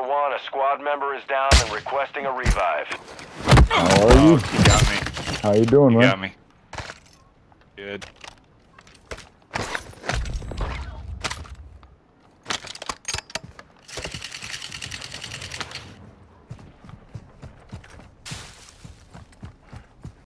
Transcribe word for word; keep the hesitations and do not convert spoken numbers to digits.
one, a squad member is down and requesting a revive. How are you? You got me. How you doing, You man? got me. Good.